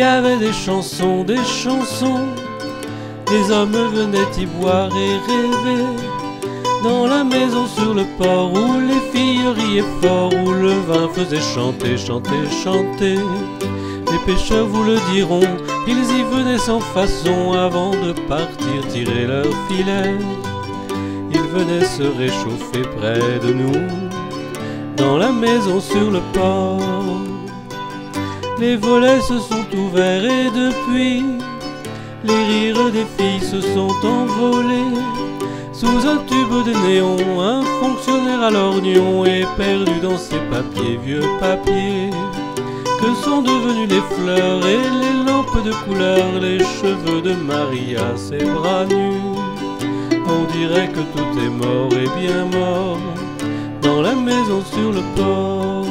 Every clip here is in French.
y avait des chansons, des chansons. Les hommes venaient y boire et rêver. Dans la maison sur le port où les filles riaient fort, où le vin faisait chanter, chanter, chanter. Les pêcheurs vous le diront, ils y venaient sans façon avant de partir tirer leur filet. Ils venaient se réchauffer près de nous, dans la maison sur le port. Les volets se sont ouverts et depuis, les rires des filles se sont envolés. Sous un tube de néon, un fonctionnaire à lorgnon est perdu dans ses papiers, vieux papiers. Que sont devenues les fleurs et les lampes de couleur, les cheveux de Maria, ses bras nus. On dirait que tout est mort et bien mort, dans la maison sur le port.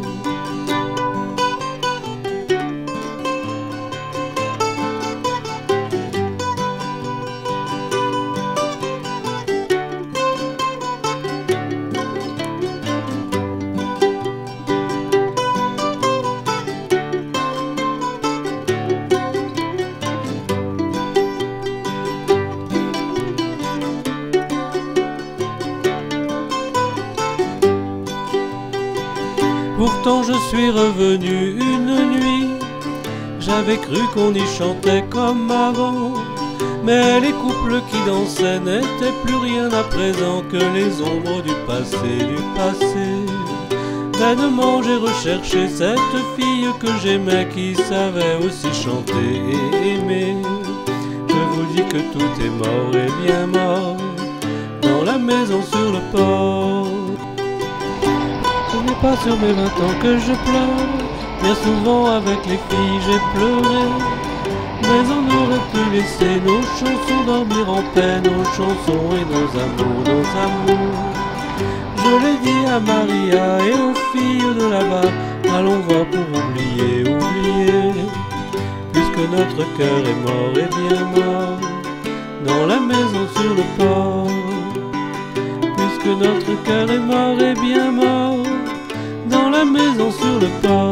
Pourtant je suis revenu une nuit, j'avais cru qu'on y chantait comme avant. Mais les couples qui dansaient n'étaient plus rien à présent que les ombres du passé, du passé. Vainement j'ai recherché cette fille que j'aimais, qui savait aussi chanter et aimer. Je vous dis que tout est mort et bien mort, dans la maison sur le port. Ce n'est pas sur mes 20 ans que je pleure, bien souvent avec les filles j'ai pleuré. Mais on aurait pu laisser nos chansons dormir en paix, nos chansons et nos amours, nos amours. Je l'ai dit à Maria et aux filles de là-bas, allons voir pour oublier, oublier. Puisque notre cœur est mort et bien mort, dans la maison sur le port. Puisque notre cœur est mort et bien mort, dans la maison sur le port.